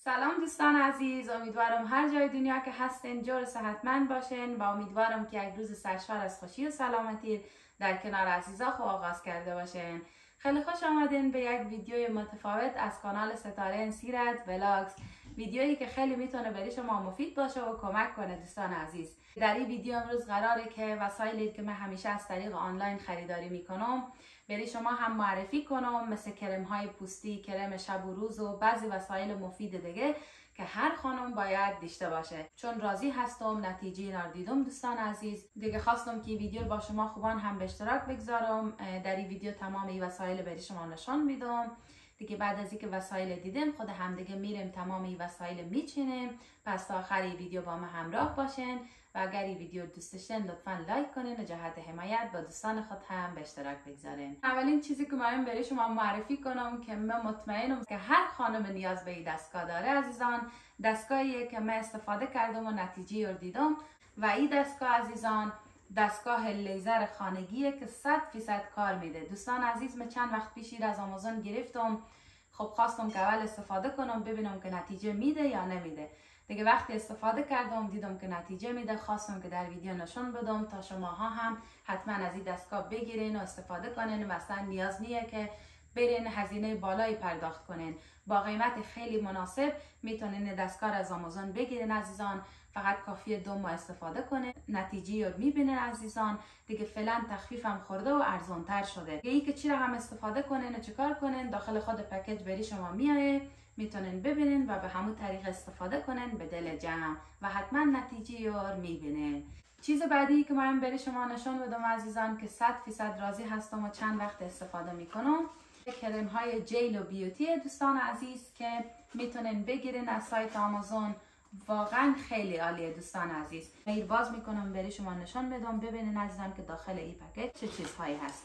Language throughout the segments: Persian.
سلام دوستان عزیز، امیدوارم هر جای دنیا که هستین جور صحتمند باشین و امیدوارم که یک روز سرشار از خوشی و سلامتی در کنار عزیزا خو آغاز کرده باشین. خیلی خوش آمدین به یک ویدیوی متفاوت از کانال ستاره سیرت ولاگز، ویدیویی که خیلی میتونه برای شما مفید باشه و کمک کنه دوستان عزیز. در این ویدیو امروز قراره که وسایلی که من همیشه از طریق آنلاین خریداری میکنم برای شما هم معرفی کنم، مثل کرم های پوستی، کرم شب و روز و بعضی وسایل مفید دیگه که هر خانم باید داشته باشه. چون راضی هستم نتیجه اینا رو دیدم دوستان عزیز، دیگه خواستم که این ویدیو با شما خوبان هم به اشتراک بگذارم. در این ویدیو تمام این وسایل برای شما نشان میدم. دیگه بعد از اینکه وسایل دیدیم خود هم دیگه میریم تمام این وسایل میچینیم. پس تا آخر این ویدیو با ما همراه باشین و اگر این ویدیو دوست داشتین لطفا لایک کنین و جهت حمایت با دوستان خود هم به اشتراک بگذارین. اولین چیزی که من برای شما معرفی کنم که من مطمئنم که هر خانم نیاز به این دستگاه داره عزیزان، دستگاهیه که من استفاده کردم و نتیجه رو دیدم و این دستگاه عزیزان دستگاه لیزر خانگیه که 100% کار میده. دوستان عزیز، من چند وقت پیش از آمازون گرفتم، خب خواستم که اول استفاده کنم ببینم که نتیجه میده یا نمیده. دیگه وقتی استفاده کردم دیدم که نتیجه میده، خواستم که در ویدیو نشون بدم تا شماها هم حتما از این دستگاه بگیرین و استفاده کنین. مثلا نیاز نیه که برین هزینه بالایی پرداخت کنین، با قیمت خیلی مناسب میتونین دستگاه از آمازون بگیرین عزیزان. فقط کافیه 2 ماه استفاده کنین، نتیجه رو میبینین عزیزان. دیگه فعلا تخفیف هم خورده و ارزان تر شده. یکی که چی رو هم استفاده کنین و چیکار کنین، داخل خود پکیج بری شما میایه، میتونین ببینین و به همون طریق استفاده کنین به دل جمع و حتما نتیجه رو میبینین. چیز بعدی که من برای شما نشون بدم عزیزان که 100% راضی هستم و چند وقت استفاده میکنم، کرم های جیل و بیوتی دوستان عزیز که میتونین بگیرین از سایت آمازون. واقعا خیلی عالیه دوستان عزیز. من باز میکنم برای شما نشون بدم ببینین عزیزان که داخل این پکیج چه چیزهایی هست.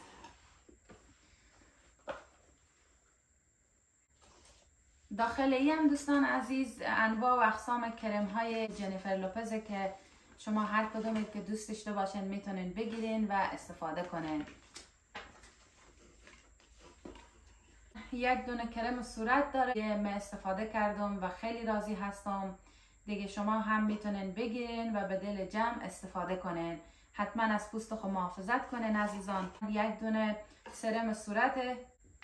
داخل این هم دوستان عزیز انواع و اقسام کرم های جنیفر لوپز که شما هر کدومی که دوست داشته باشین میتونین بگیرین و استفاده کنین. یک دونه کرم صورت داره که من استفاده کردم و خیلی راضی هستم. دیگه شما هم میتونین بگیرین و به دل جمع استفاده کنین. حتما از پوست خود محافظت کنین عزیزان. یک دونه سرم صورته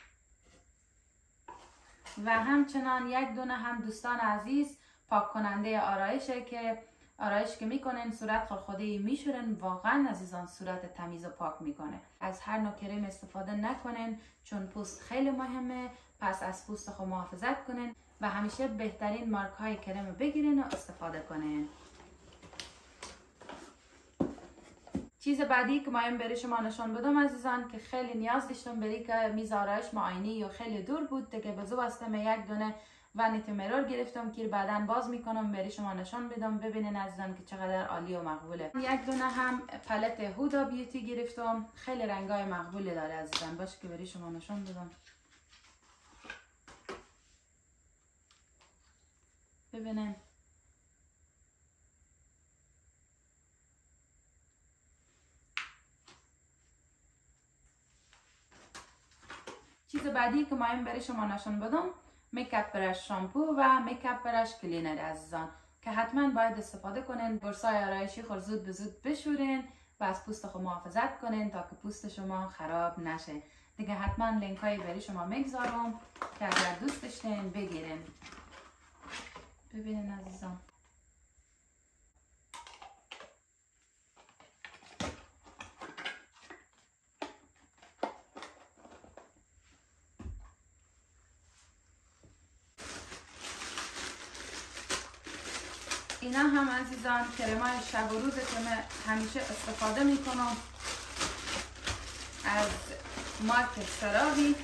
و همچنان یک دونه هم دوستان عزیز پاک کننده آرایشه که آرایش که میکنین صورت خودی میشورن. واقعا عزیزان صورت تمیز و پاک میکنه. از هر نوع کرم استفاده نکنین چون پوست خیلی مهمه. پس از پوست خود محافظت کنین و همیشه بهترین مارک های کرم بگیرین و استفاده کنین. چیز بعدی که من برای شما نشون بدم عزیزان که خیلی نیاز داشتم برای که میز آرایش معاینی یا خیلی دور بود دیگه به زو هستم یک دونه وانیتی میرور گرفتم که بعداً باز میکنم برای شما نشون بدم ببینین عزیزان که چقدر عالی و مقبوله. یک دونه هم پالت هودا بیوتی گرفتم، خیلی رنگای مقبولی داره عزیزان. باشه که برای شما نشون بدم. ببینین چیز بعدی که من برای شما نشون بدم میکاپ برش شامپو و میکاپ برش کلینر عزیزان که حتما باید استفاده کنین. برسای آرایشی خود زود به زود بشورین و از پوست خود محافظت کنین تا که پوست شما خراب نشه. دیگه حتما لینک های برای شما میگذارم که اگر دوست داشتین بگیرین. ببینین عزیزان اینا هم عزیزان کرمای شب و روزه که من همیشه استفاده میکنم از مارک سراوی.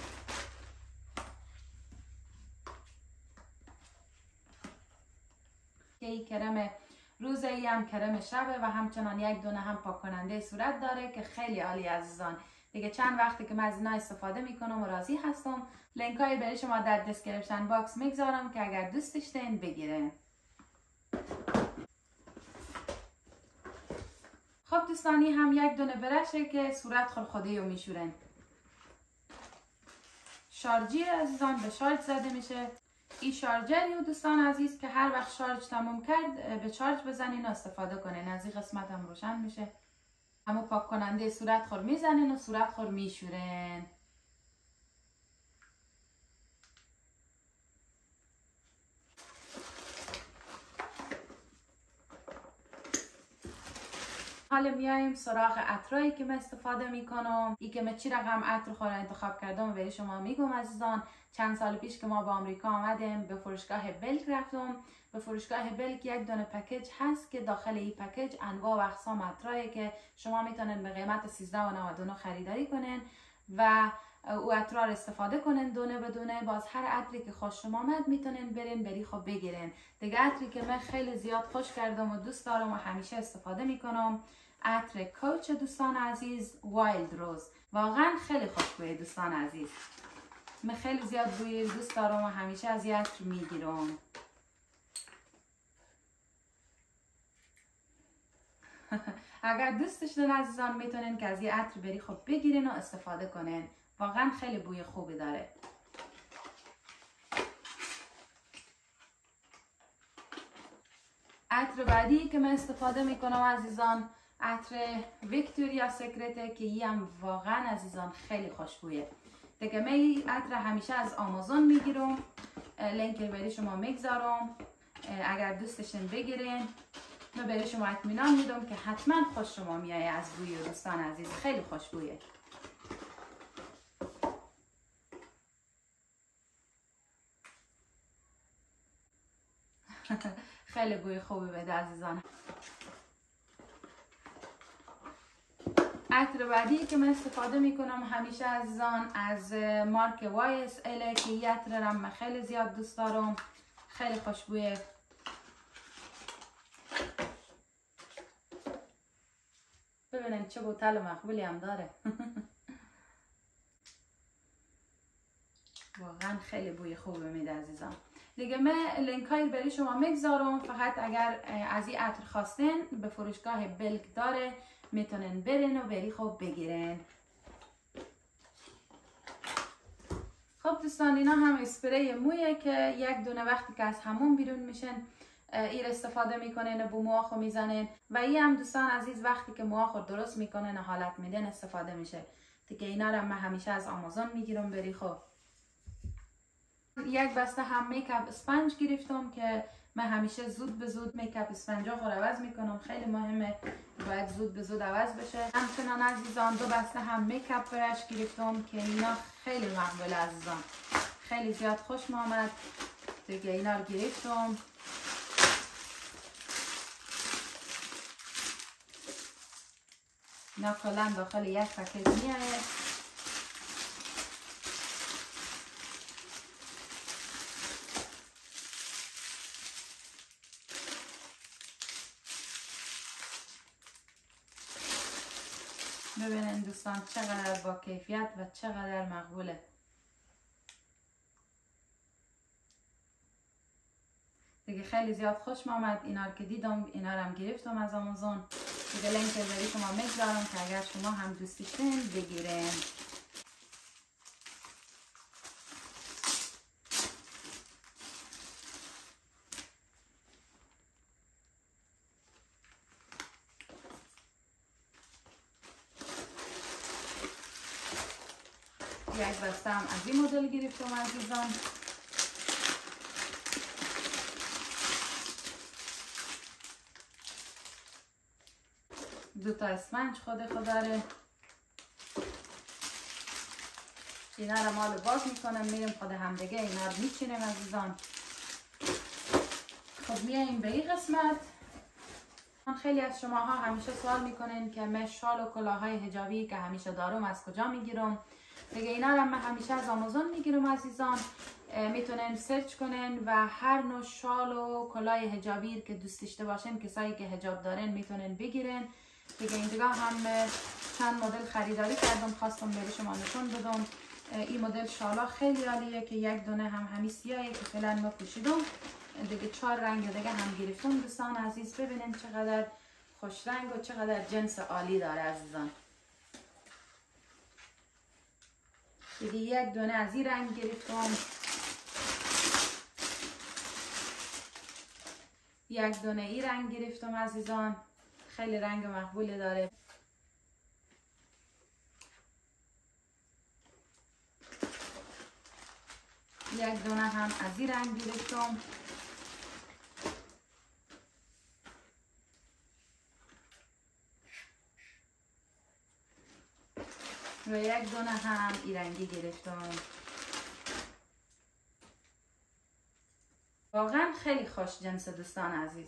که این کرم روزه، ای هم کرم شبه و همچنان یک دونه هم پاک کننده صورت داره که خیلی عالی عزیزان. دیگه چند وقتی که من از اینا استفاده میکنم و راضی هستم. لینک های برای شما در دسکریپشن باکس میگذارم که اگر دوست داشتین بگیرین. خب دوستانی هم یک دونه برشه که صورت خودی رو میشورن. شارژی عزیزان به شارژ زده میشه. این شارژری و دوستان عزیز که هر وقت شارژ تموم کرد به چارج بزنین و استفاده کنین. از این قسمت هم روشن میشه. همون پاک کننده صورت خور میزنین و صورت خور میشورین. حالا میایم سراغ عطرایی که من استفاده میکنم. ای که من چی رقم عطر خور انتخاب کردم و به شما میگم عزیزان. چند سال پیش که ما با آمریکا آمدیم به فروشگاه بلک رفتم. به فروشگاه بلک یک دونه پکیج هست که داخل این پکیج انواع و اقسام عطرایی که شما میتونن به قیمت 13.99 خریداری کنین و او عطر رو استفاده کنین دونه به دونه. باز هر عطری که خوش شما آمد میتونین برین بری خب بگیرین. دیگه عطری که من خیلی زیاد خوش کردم و دوست دارم و همیشه استفاده میکنم عطر کوچ دوستان عزیز وایلد روز. واقعا خیلی خوشبویه دوستان عزیز. من خیلی زیاد بوی دوست دارم و همیشه از این عطر میگیرم. اگر دوست داشتین عزیزان میتونین که از این عطر بری خب بگیرین و استفاده کنین. واقعا خیلی بوی خوبی داره. عطر بعدی که من استفاده میکنم عزیزان عطر ویکتوریا سیکرته که این هم واقعا عزیزان خیلی خوشبویه. دیگه من این عطر همیشه از آمازون میگیرم. لینک برای شما میگذارم. اگر دوست داشتین بگیرین. من برای شما اطمینان میدم که حتما خوش شما میایه از بوی دوستان عزیز. خیلی خوشبویه. خیلی بوی خوبی بده عزیزان. عطر بعدی که من استفاده میکنم همیشه عزیزان از مارک YSL که این عطر رو من خیلی زیاد دوست دارم. خیلی خوشبویه. ببینیم چه بوتل مقبولی هم داره. واقعا خیلی بوی خوبی میده عزیزان. دیگه من لینک های برای شما میگذارم. فقط اگر از این عطر خواستین به فروشگاه بلک داره میتونن برین و بری خوب بگیرین. خب دوستان اینا هم اسپری مویه که یک دونه وقتی که از همون بیرون میشن این استفاده میکنین و بو موهاخو میزنین و این هم دوستان عزیز وقتی که موهاخو درست میکنین و حالت میدن استفاده میشه. دیگه اینا رو من همیشه از آمازون میگیرم بری خوب. یک بسته هم میکاپ اسپنج گرفتم که من همیشه زود به زود میکاپ اسپنجا رو عوض میکنم. خیلی مهمه باید زود به زود عوض بشه. همچنان عزیزان دو بسته هم میکاپ برش گرفتم که اینا خیلی مقبول عزیزان. خیلی زیاد خوش آمد. دیگه اینا رو گرفتم. اینا کلا داخل یک پکیج میاره. ببینید دوستان چقدر با کیفیت و چقدر مقبوله. دیگه خیلی زیاد خوش آمد. اینا رو که دیدم اینا رو هم گرفتم از آمازون. دیگه لینک برای شما میگذارم که اگر شما هم دوست داشتین بگیرین. یک بسته هم از این مدل گرفتم عزیزان. دو تا اسفنج خود داره. اینا رو مالو باز میکنم میریم خود همدیگه اینا رو میچینیم عزیزان. خب میاییم به این قسمت. خیلی از شماها همیشه سوال میکنین که من شال و کلاهای حجابی که همیشه دارم از کجا میگیرم. دیگه اینا رو من همیشه از آمازون میگیرم عزیزان. میتونین سرچ کنین و هر نوع شال و کلاه حجابی که دوست داشته باشین کسایی که حجاب دارن میتونین بگیرین. دیگه اینجا هم چند مدل خریداری کردم خواستم به شما نشون بدم. این مدل شالا خیلی عالیه که یک دونه هم همین سیاهی که فعلا ما پوشیدم. دیگه 4 رنگ دیگه هم گرفتم دوستان عزیز. ببینین چقدر خوش رنگ و چقدر جنس عالی داره عزیزان. دیگه یک دونه از این رنگ گرفتم. یک دونه ای رنگ گرفتم عزیزان، خیلی رنگ مقبولی داره. یک دونه هم از این رنگ گرفتم و یک دونه هم این رنگی گرفتم. واقعا خیلی خوش جنس دوستان عزیز.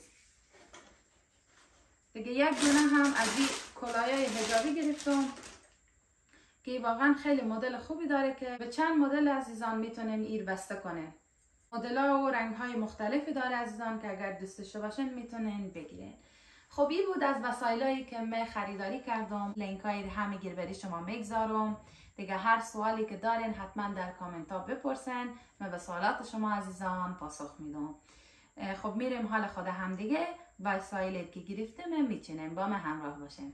دیگه یک دونه هم از این کلاهای حجابی گرفتم که واقعا خیلی مدل خوبی داره که به چند مدل عزیزان میتونین ایر بسته کنین. مدل ها و رنگ های مختلفی داره عزیزان که اگر دوست داشته باشین میتونین بگیرین. خب این بود از وسایلی که من خریداری کردم. لینک های همه گیر بری شما میگذارم. دیگه هر سوالی که دارین حتما در کامنت ها بپرسین، من به سوالات شما عزیزان پاسخ میدم. خب میریم حال خود هم دیگه وسایلی که گرفتیم میچینیم. با من همراه باشین.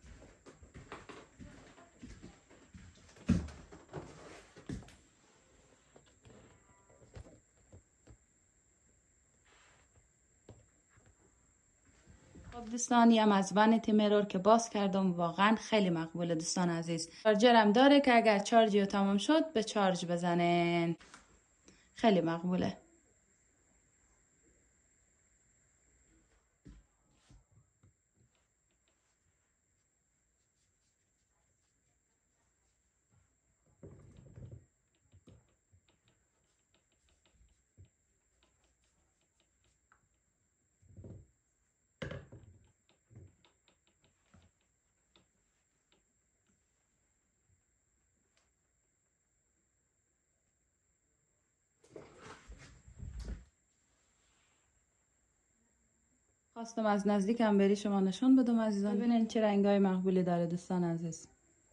خب دوستان یم از ونتی میرور که باز کردم، واقعا خیلی مقبوله دوستان عزیز. چارجر هم داره که اگر چارجی تمام شد به چارج بزنین، خیلی مقبوله. خواستم از نزدیکم بری شما نشون بدم عزیزان. ببینین چه رنگای مقبولی داره دوستان عزیز.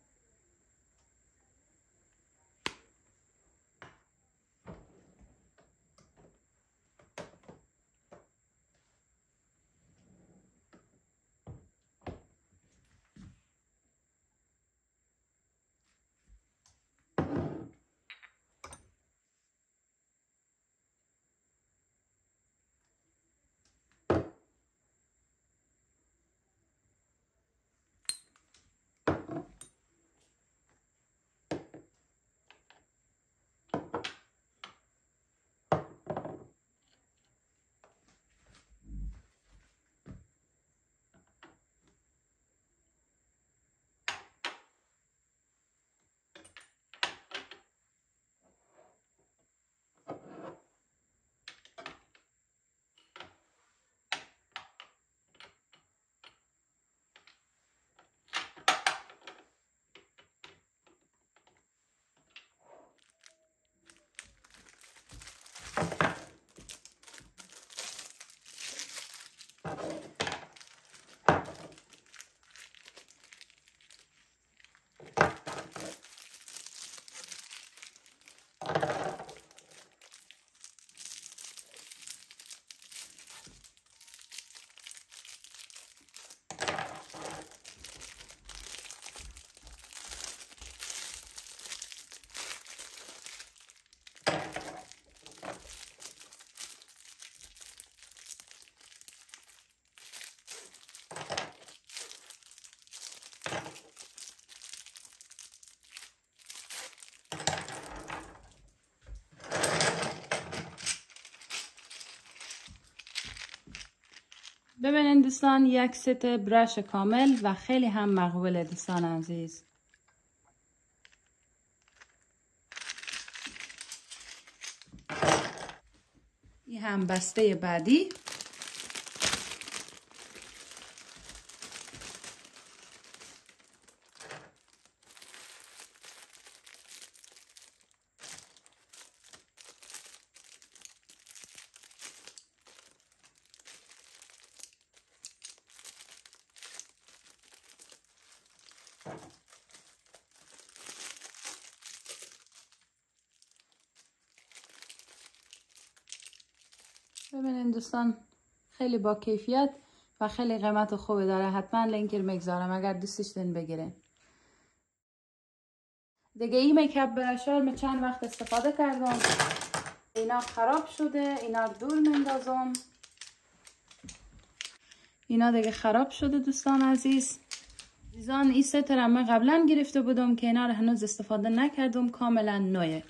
ببینین دوستان یک ست برش کامل و خیلی هم مقبوله دوستان عزیز. این هم بسته بعدی. ببینین دوستان خیلی با کیفیت و خیلی قیمت خوبی داره. حتما لینک رو میگذارم اگر دوستش دارین بگیرین. دیگه این میکاپ براش‌ها من چند وقت استفاده کردم، اینا خراب شده، اینا رو دور میندازم. اینا دیگه خراب شده دوستان عزیز. عزیزان این ستر هم من قبلا گرفته بودم که اینا رو هنوز استفاده نکردم، کاملا نوه.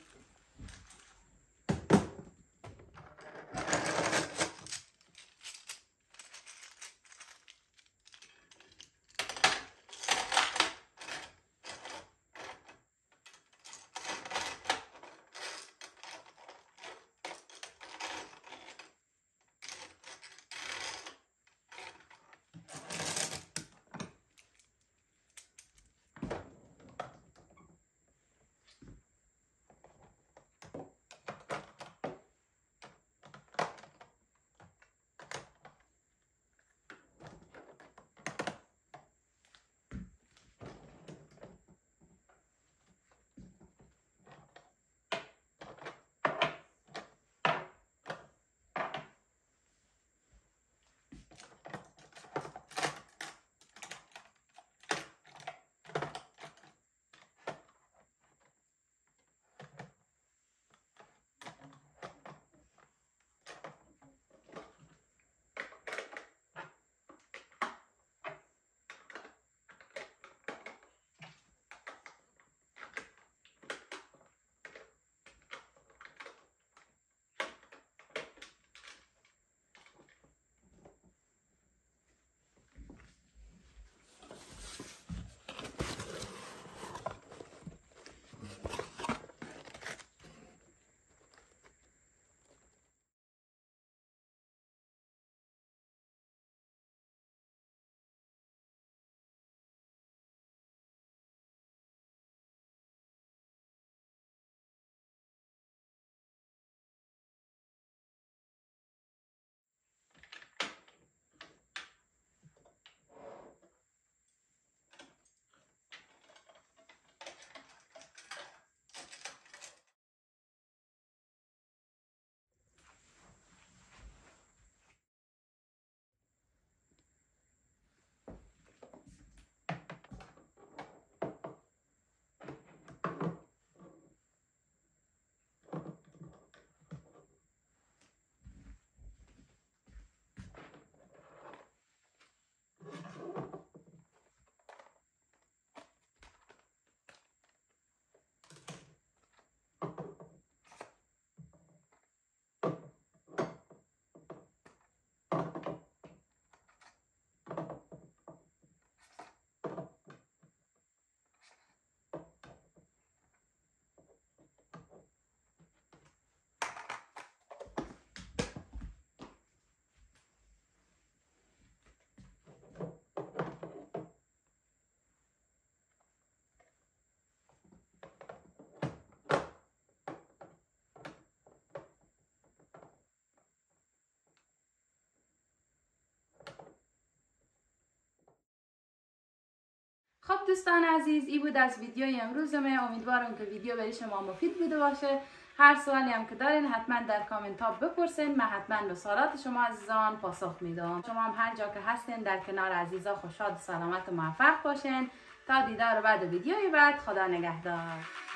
خب دوستان عزیز، این بود از ویدیوی امروز من. امیدوارم که ویدیو برای شما مفید بوده باشه. هر سوالی هم که دارین حتما در کامنت ها بپرسین، من حتما به سوالات شما عزیزان پاسخ میدم. شما هم هر جا که هستین در کنار عزیزا خوشحال و سلامت و موفق باشین. تا دیدار بعد ویدیوی بعد، خدا نگهدار.